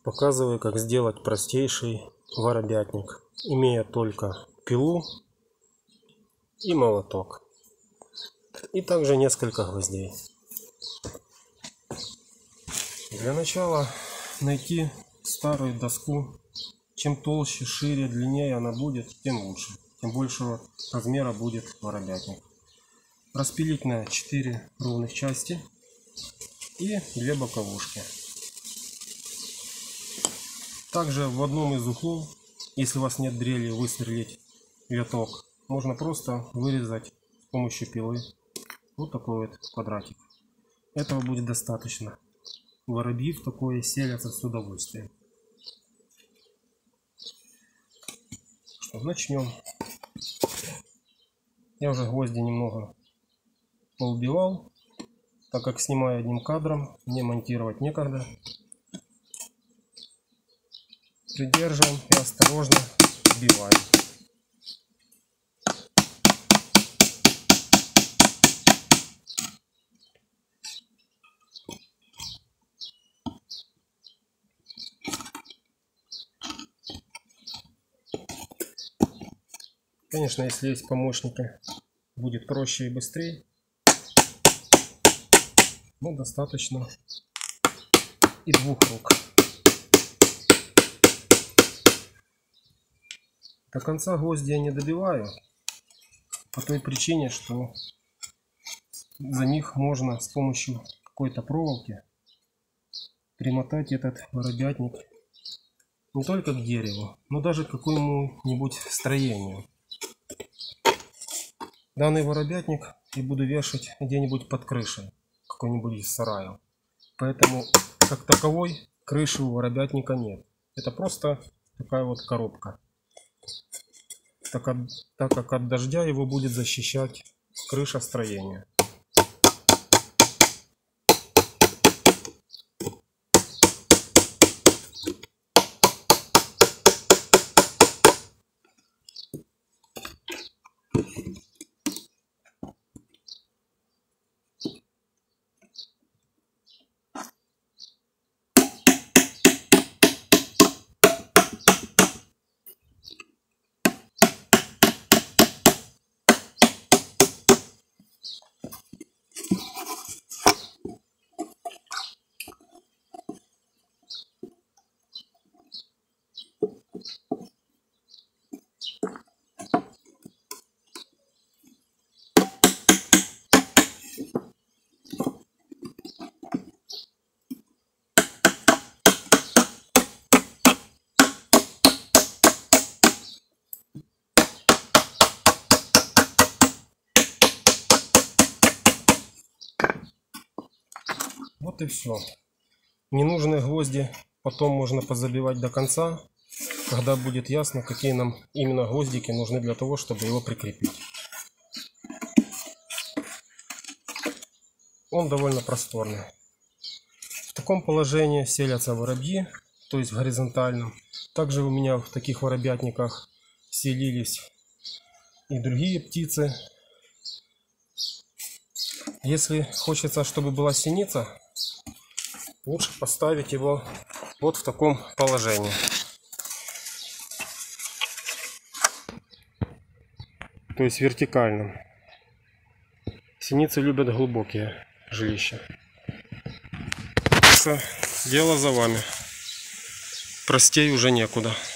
Показываю, как сделать простейший воробятник, имея только пилу и молоток. И также несколько гвоздей. Для начала найти старую доску. Чем толще, шире, длиннее она будет, тем лучше. Тем большего размера будет воробятник. Распилить на 4 ровных части и 2 боковушки. Также в одном из углов, если у вас нет дрели, высверлить виток, можно просто вырезать с помощью пилы вот такой вот квадратик. Этого будет достаточно. Воробьи в такое селятся с удовольствием. Что, начнем. Я уже гвозди немного поубивал, так как снимаю одним кадром, мне монтировать некогда. Придерживаем и осторожно вбиваем. Конечно, если есть помощники, будет проще и быстрее. Но достаточно и 2 рук. До конца гвозди я не добиваю, по той причине, что за них можно с помощью какой-то проволоки примотать этот воробятник не только к дереву, но даже к какому-нибудь строению. Данный воробятник я буду вешать где-нибудь под крышей, какой-нибудь из сарая. Поэтому, как таковой, крыши у воробятника нет. Это просто такая вот коробка. Так как от дождя его будет защищать крыша строения. Вот и все. Ненужные гвозди потом можно позабивать до конца, когда будет ясно, какие нам именно гвоздики нужны для того, чтобы его прикрепить. Он довольно просторный. В таком положении селятся воробьи, то есть в горизонтальном. Также у меня в таких воробятниках селились и другие птицы. Если хочется, чтобы была синица, лучше поставить его вот в таком положении. То есть вертикальном. Синицы любят глубокие жилища. Дело за вами. Простей уже некуда.